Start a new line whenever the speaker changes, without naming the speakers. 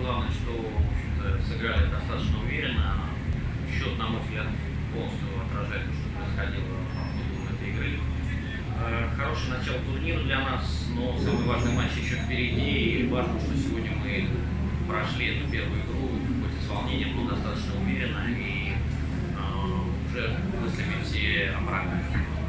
главное, что, в общем-то, сыграли достаточно уверенно. Счет, на мой взгляд, полностью отражает то, что происходило по ходу этой игры. Хорошее начало турнира для нас, но самый важный матч еще впереди. И важно, что сегодня мы прошли эту первую игру, хоть и с волнением, но достаточно уверенно и уже мыслями все о Парагвае.